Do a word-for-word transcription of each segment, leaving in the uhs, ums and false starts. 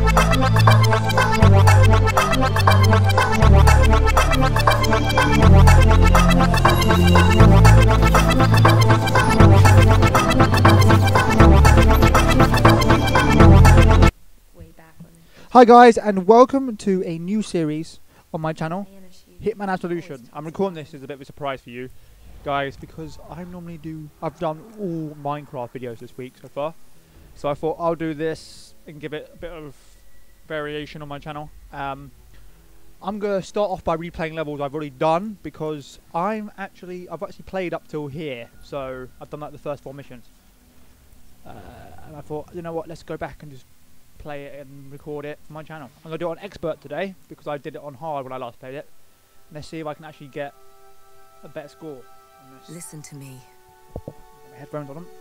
Hi guys, and welcome to a new series on my channel, Hitman Absolution. I'm recording this as a bit of a surprise for you guys because I normally do, I've done all Minecraft videos this week so far. So I thought I'll do this and give it a bit of variation on my channel. Um, I'm going to start off by replaying levels I've already done because I'm actually, I've actually played up till here. So I've done like the first four missions. Uh, and I thought, you know what, let's go back and just play it and record it for my channel. I'm going to do it on expert today because I did it on hard when I last played it. And let's see if I can actually get a better score on this. Listen to me. Got my headphones on them.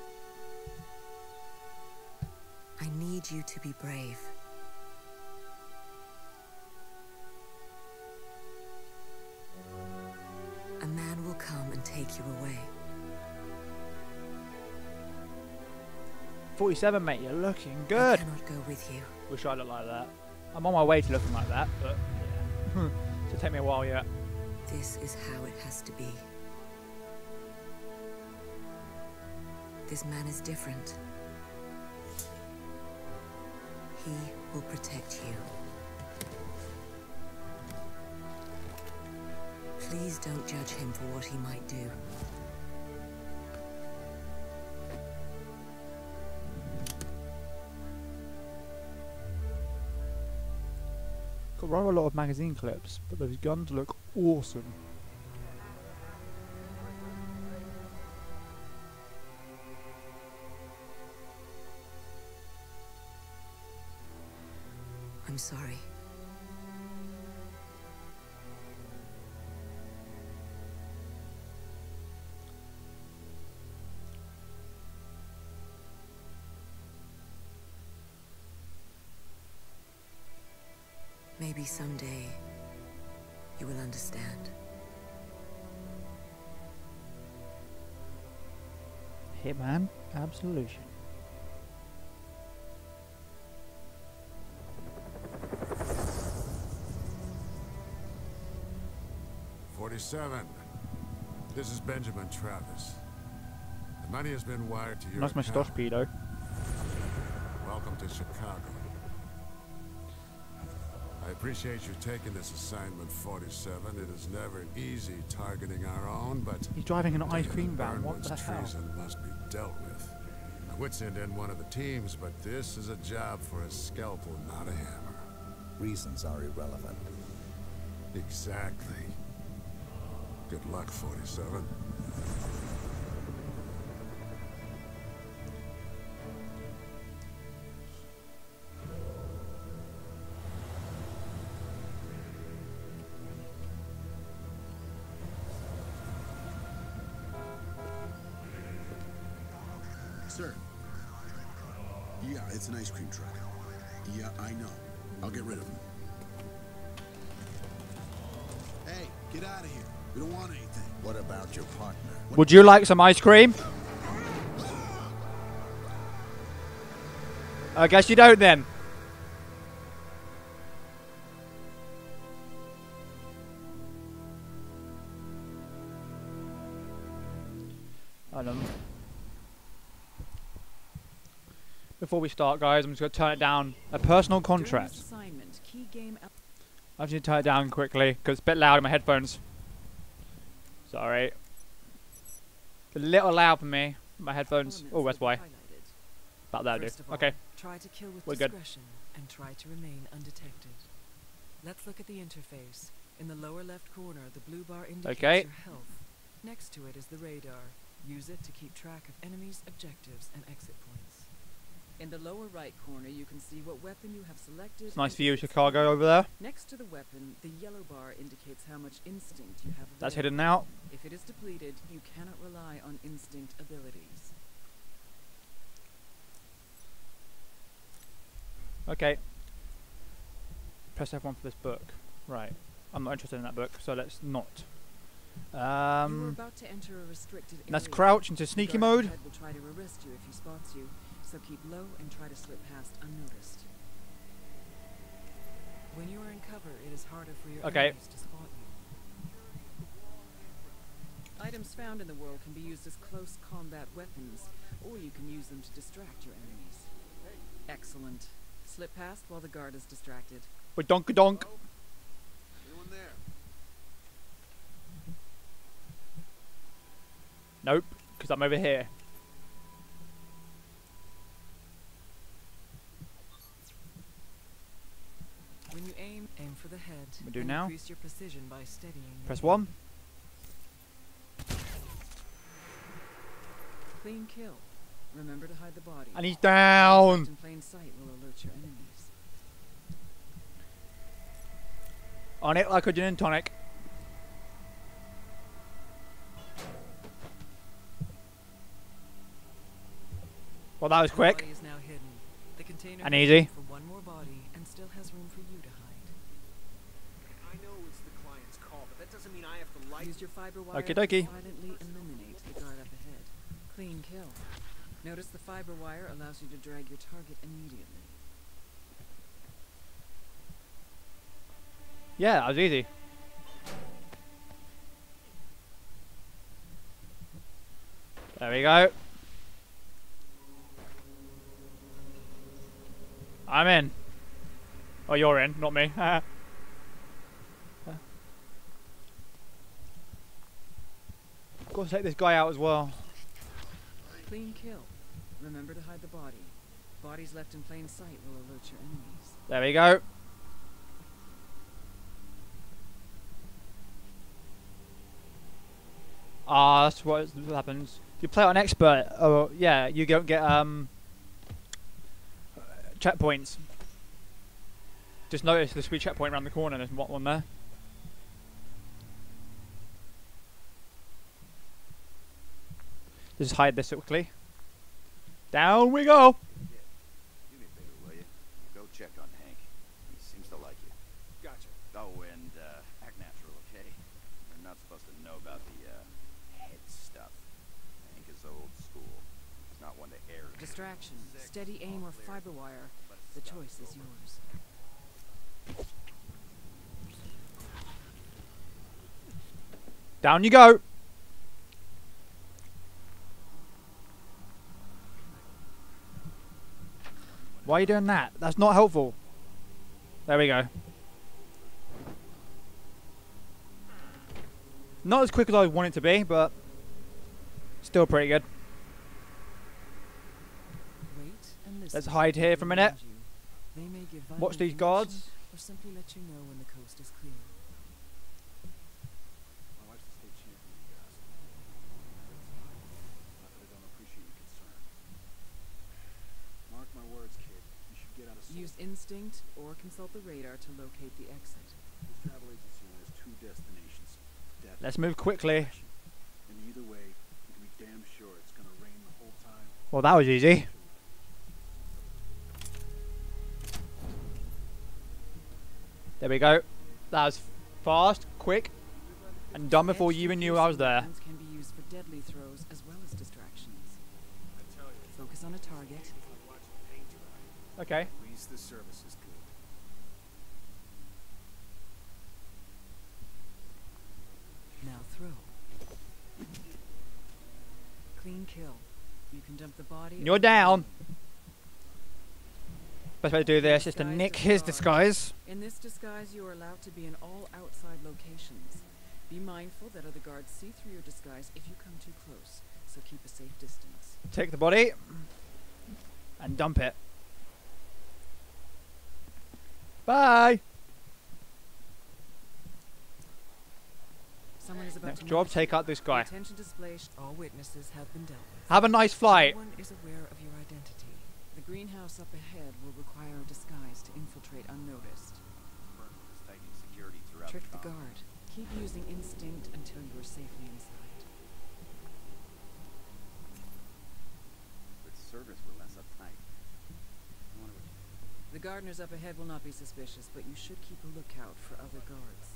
I need you to be brave. A man will come and take you away. forty-seven, mate, you're looking good. I cannot go with you. Wish I looked like that. I'm on my way to looking like that, but yeah. It'll take me a while yet. This is how it has to be. This man is different. He will protect you. Please don't judge him for what he might do. Got rather a lot of magazine clips, but those guns look awesome. I'm sorry. Maybe someday you will understand. Hitman Absolution. forty-seven. This is Benjamin Travis. The money has been wired to your Nice moustache, pedo. Welcome to Chicago. I appreciate you taking this assignment, forty-seven. It is never easy targeting our own, but He's driving an ice cream van. What Burnwood's the hell? treason must be dealt with. I would send in one of the teams, but this is a job for a scalpel, not a hammer. Reasons are irrelevant. Exactly. Good luck, forty-seven. Sir. Yeah, it's an ice cream truck. Yeah, I know. I'll get rid of him. Hey, get out of here. We don't want anything. What about your partner? Would you like some ice cream? I guess you don't then. I don't know. Before we start, guys, I'm just going to turn it down. A personal contract. I just need to turn it down quickly because it's a bit loud in my headphones. Sorry. It's a little loud for me. My headphones. Oh, that's why. About that, do. Okay. Try to kill with We're good. discretion and try to remain undetected. Let's look at the interface. In the lower left corner, the blue bar indicates Okay. your health. Next to it is the radar. Use it to keep track of enemies, objectives, and exit points. In the lower right corner, you can see what weapon you have selected. It's nice and view of if it's Chicago hidden. over there. Next to the weapon, the yellow bar indicates how much instinct you have. That's available. hidden now. If it is depleted, you cannot rely on instinct abilities. Okay. Press F one for this book. Right. I'm not interested in that book, so let's not. you are Um, about to enter a restricted area. let's crouch into The sneaky guard mode. ahead will try to arrest you if he spots you, so keep low and try to slip past unnoticed. cover, it is harder for your Okay. enemies to spot you. Items found in the world can be used as close combat weapons, or you can use them to distract your enemies. Excellent. Slip past while the guard is distracted. But donk donk. Anyone there? Nope, because I'm over here. When you aim, aim for the head. We do and now. Increase your precision by steadying. your Press aim. one. Clean kill. Remember to hide the body. And he's Left down. in plain sight will alert your enemies. On it like a gin and tonic. Well, that was The quick. body is now hidden. The container And has easy. room for one more body and still has room for you to hide. I know it's the client's call, but that doesn't mean I have to light. Use your fiber wire Okie to dokie. silently eliminate the guard up ahead. Clean kill. Notice the fiber wire allows you to drag your target immediately. Yeah, that was easy. There we go. I'm in. Oh, you're in, not me. Got to take this guy out as well. Clean kill. Remember to hide the body. Bodies left in plain sight will alert your enemies. There we go. Ah, that's what what happens. If you play on expert, oh yeah, you don't get um checkpoints. Just notice the sweet checkpoint around the corner. There's one one there. Just hide this quickly. Down we go. Do me a favor, will you? Go check on Hank. He seems to like you. Gotcha. Oh, and uh, act natural, okay? You're not supposed to know about the uh, head stuff. Hank is old school. He's not one to air. Distraction, steady aim, or fiber wire. The choice is yours. Down you go. Why are you doing that? That's not helpful. There we go. Not as quick as I want it to be, but still pretty good. Wait and listen Let's to hide what here they for a minute. remind you. They may give Watch vital these information guards. Or simply let you know when the coast is clear. My wife's the state champion, you guys. Not that I don't appreciate your concern. Mark my words, kid. You should get out of Use instinct or consult the radar to locate the exit. This travel agency only has two destinations. Death Let's move quickly. and either way, you can be damn sure it's gonna rain the whole time. Well, that was easy. There we go. That was fast, quick, and done before you even knew I was there. Weapons can be used for deadly throws as well as distractions. I tell you, Focus on a target. it's like watching paint dry. Okay. At least the service is good. Now throw. Clean kill. You can dump the body. You're or down. aim. Best way to do this is to Disguise nick of his guard. disguise. In this disguise, you are allowed to be in all outside locations. Be mindful that other guards see through your disguise if you come too close, so keep a safe distance. Take the body and dump it. Bye. Someone is about Next to job, move. take out this guy. Attention display. sh- All witnesses have been dealt with. Have a nice flight. Everyone is aware of your identity. The greenhouse up ahead will require a disguise to infiltrate unnoticed. Burton is tightening security throughout Trick the the guard. Keep using instinct until you are safely inside. The servers were less uptight. I wonder what you The gardeners up ahead will not be suspicious, but you should keep a lookout for other guards.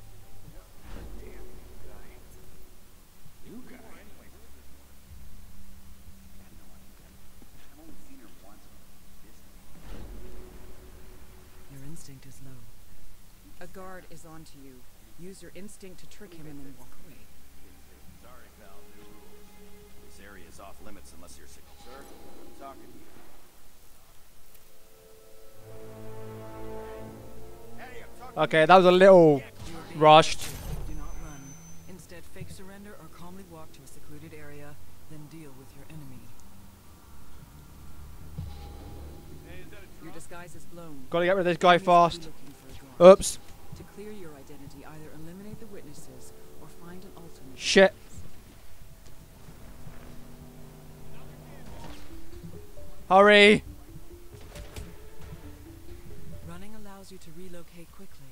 You guy? I had no idea. I've only seen her once. This Your instinct is low. you A guard is onto you. Use your instinct to trick him and then walk away. Sorry, pal. New rules. This area is off limits unless you're sick. Sir, I'm talking to you. Hey, I'm talking Okay, that was a little You are being rushed. arrested. Do not run. Instead, fake surrender or calmly walk to a secluded area, then deal with your enemy. Your disguise is blown. Gotta get rid of this guy Enemies will be fast. looking for a guard. Oops. To clear your identity, either eliminate the witnesses or find an alternate. Shit. Hurry. Running allows you to relocate quickly.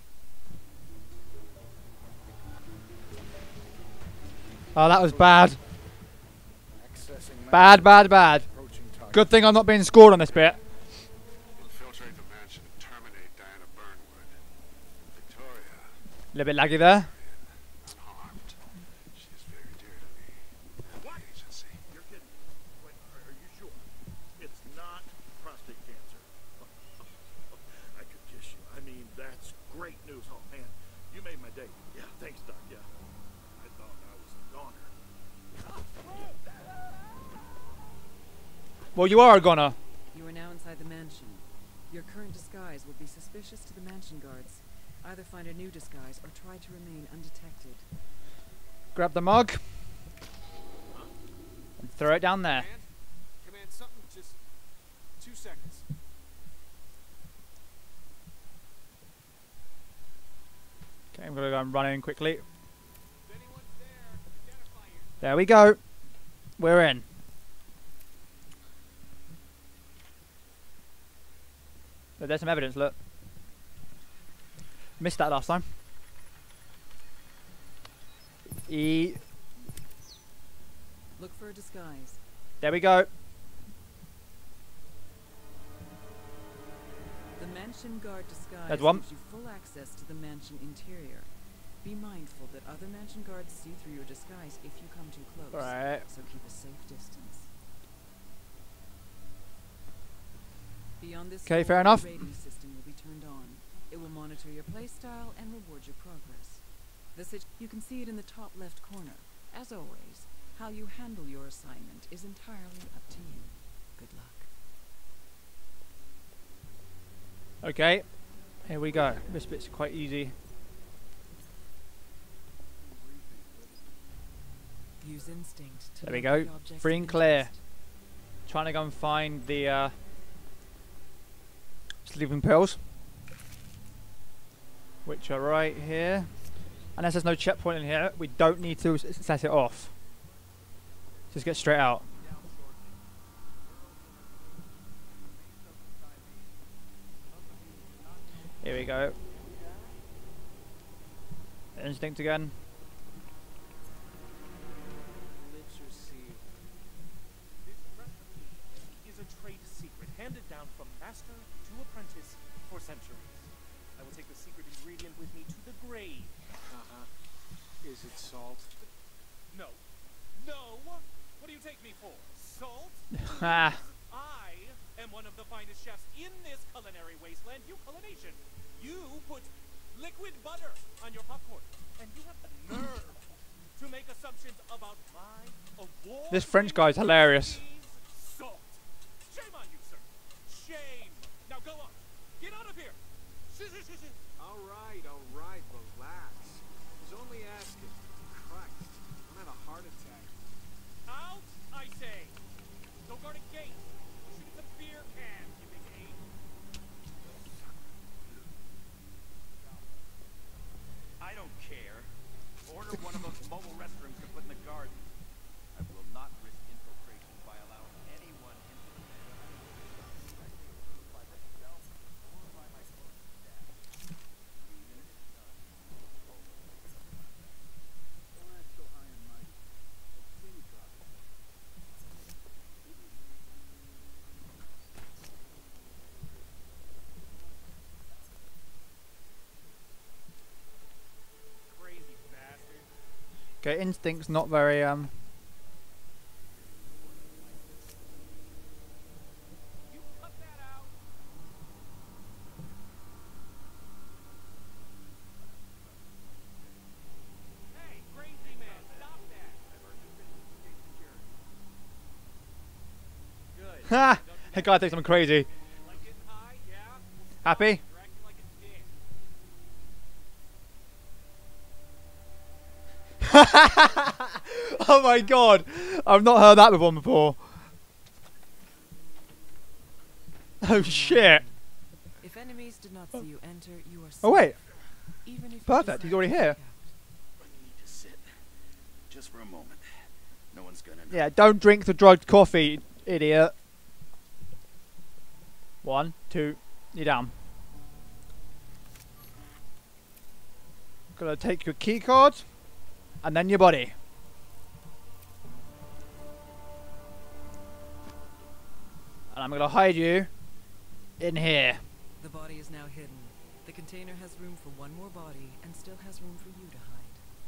Oh, that was bad. Accessing Bad, bad, bad. approaching target. Good thing I'm not being scored on this bit. Infiltrate the mansion and terminate Diana Burnwood. Victoria, A little bit laggy there. unharmed. She is very dear to me. And the agency. You're kidding. Wait, are, are you sure? It's not prostate cancer. I could kiss you. I mean, that's great news. Oh, man. You made my day. Yeah, thanks, Doc. Yeah. I thought I was a goner. Well, you are a goner. You are now inside the mansion. Your current disguise will be suspicious to the mansion guards. Either find a new disguise or try to remain undetected. Grab the mug. And throw it down there. Command? Command, something, just two seconds. Okay, I'm gonna go and run in quickly. If anyone's there, identify yourself. There we go. We're in. But there's some evidence, look. Missed that last time. E. Look for a disguise. There we go. The mansion guard disguise There's one. gives you full access to the mansion interior. Be mindful that other mansion guards see through your disguise if you come too close. Right. So keep a safe distance. Beyond this 'Kay, door, fair the enough. rating system will be turned on. It will monitor your playstyle and reward your progress. The sit you can see it in the top left corner. As always, how you handle your assignment is entirely up to you. Good luck. Okay. Here we go. This bit's quite easy. Use instinct to There we locate go. objects Free of and clear. interest. Trying to go and find the uh, sleeping pills, which are right here. Unless there's no checkpoint in here, we don't need to s set it off. Just get straight out. Here we go. Instinct again. Lives received. This recipe is a trade secret handed down from master to apprentice for centuries. I will take the secret ingredient with me to the grave. Uh-huh. Is it salt? No. No! What do you take me for? Salt? Ah. I am one of the finest chefs in this culinary wasteland, you culination. You put liquid butter on your popcorn, and you have the nerve to make assumptions about my award. This French guy's hilarious. Salt. Shame on you, sir. Shame. Now go on. Get out of here. All right, all right, relax. He's only asking. Christ, don't have a heart attack. Out, I say. Go guard a gate. Shoot the beer can, you big ape. I don't care. Order one of those mobile restrooms to put in the garden. I will not risk infiltration by allowing anyone into the mansion. By myself or by my close staff. Three minutes is done. Don't act so high and mighty. Let's see you drop it. Crazy bastard. Okay, instinct's not very um. You cut that out. Ha! That guy thinks I'm crazy. Like getting high, yeah? Happy? You're acting like a dick. Oh my god! I've not heard that one before. Oh shit! If enemies did not see you enter, you are safe. Oh wait, Even if you perfect. He's decide already to here. back out. But you need to sit. Just for a moment. No one's gonna know. Yeah, don't drink the drugged coffee, idiot. One, two, you're down. Gonna take your key card, and then your body. And I'm gonna hide you in here. The body is now hidden. The container has room for one more body and still has room for you to hide.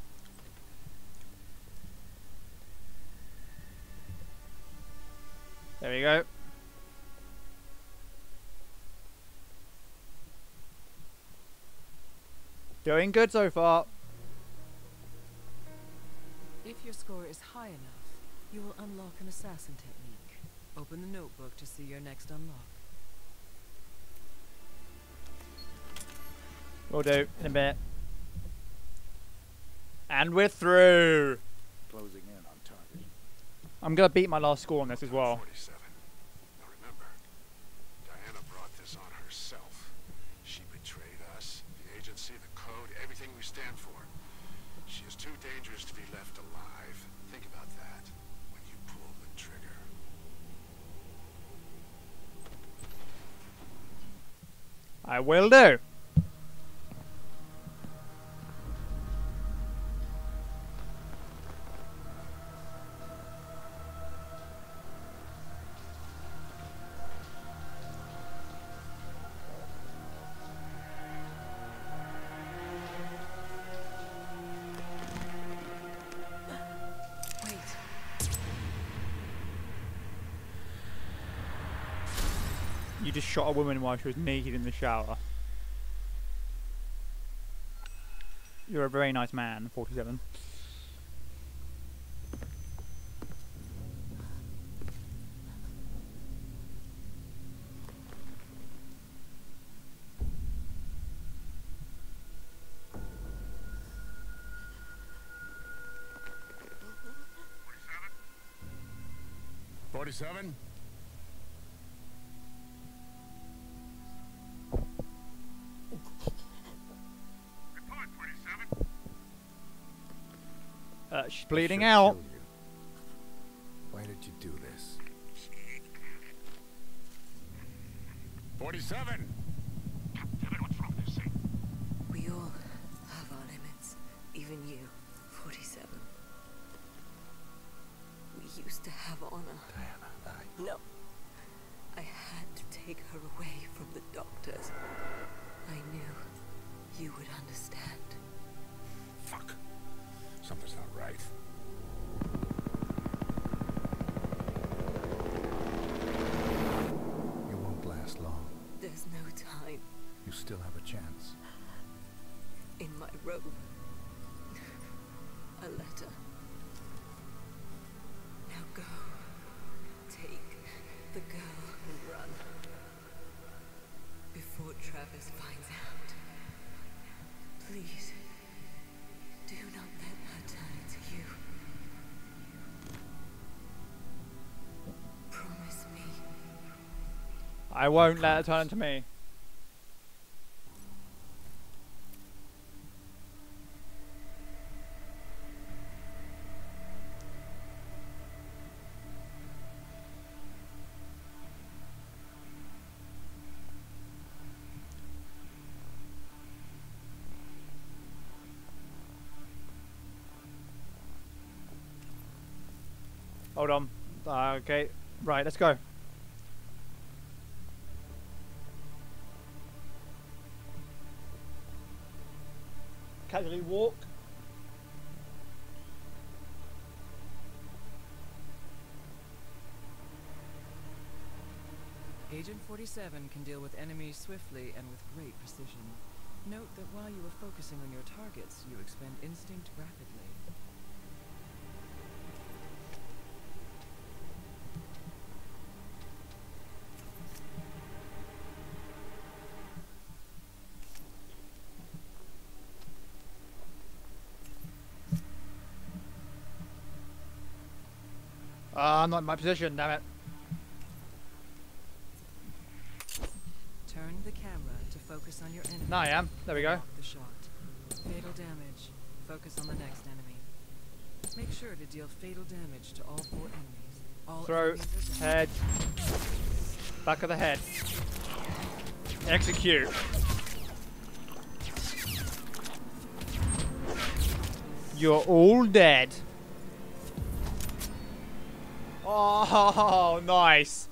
There we go. Doing good so far. If your score is high enough, you will unlock an assassin technique. Open the notebook to see your next unlock. Will do in a bit. And we're through. Closing in on target. I'm gonna beat my last score on this as well. forty-seven. Now remember, Diana brought this on herself. She betrayed us, the agency, the code, everything we stand for. She is too dangerous to be left alive. Think about that when you pull the trigger. I will do. You just shot a woman while she was naked in the shower. You're a very nice man, forty-seven. forty-seven? Report, forty-seven. Uh, she's bleeding Should out. kill you. Why did you do this? forty-seven! Captain, what's wrong this thing? We all have our limits, even you, forty-seven. We used to have honor. Diana, I... No. I had to take her away from the doctors. I knew you would understand. Fuck. Something's not right. You won't last long. There's no time. You still have a chance. In my robe. A letter. Now go. Take the girl and run. Before Travis finds out. Please. Do not let her turn to you. Promise me. I won't let her turn to me. Hold on. Uh, okay. Right, let's go. Casually walk. Agent forty-seven can deal with enemies swiftly and with great precision. Note that while you are focusing on your targets, you expend instinct rapidly. Ah, I'm not in my position, damn it. Turn the camera to focus on your enemy. No, I am. There we go. Block the shot. Fatal damage. Focus on the next enemy. Make sure to deal fatal damage to all four enemies. All Throat, enemies are down. head, back of the head. Execute. You're all dead. Oh, nice.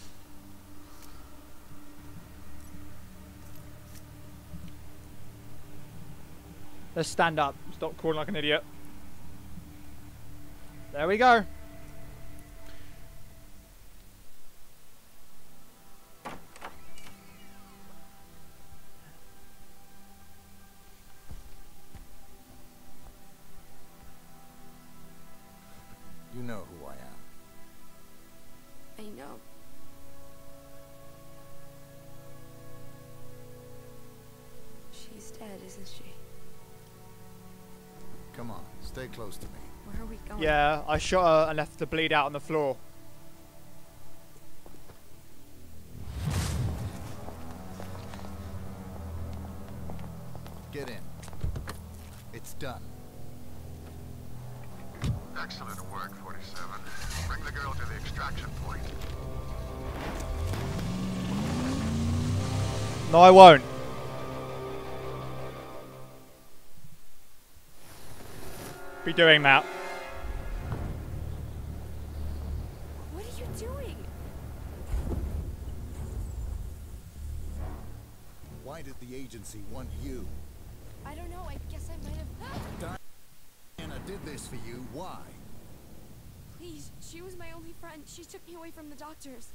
Let's stand up. Stop crawling like an idiot. There we go. You know who I am. I know. She's dead, isn't she? Come on, stay close to me. Where are we going? Yeah, I shot her and left her to bleed out on the floor. Get in. It's done. Excellent work, forty-seven. Bring the girl to the extraction point. No, I won't. Be doing that. What are you doing? Why did the agency want you? I don't know. I guess I might have. Diana did this for you. Why? Please, she was my only friend. She took me away from the doctors.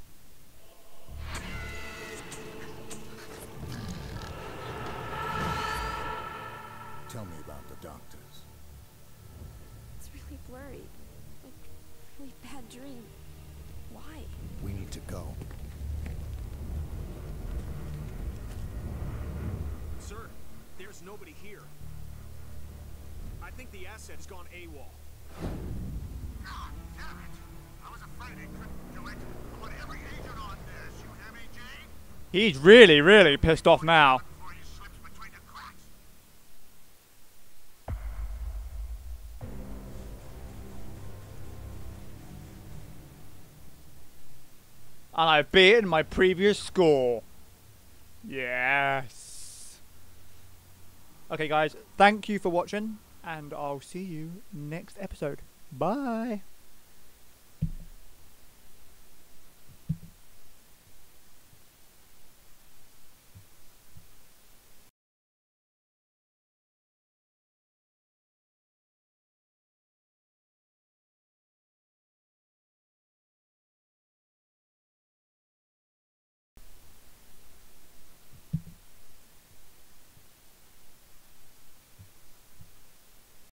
Tell me about the doctors. It's really blurry. Like, really bad dream. Why? We need to go. Sir, there's nobody here. I think the asset has gone AWOL. God damn it! I was afraid he couldn't do it. I want every agent on this. You hear me, Jane? He's really, really pissed off now. Before he slips between the cracks. And I've beaten my previous score. Yes. Okay, guys. Thank you for watching. And I'll see you next episode. Bye.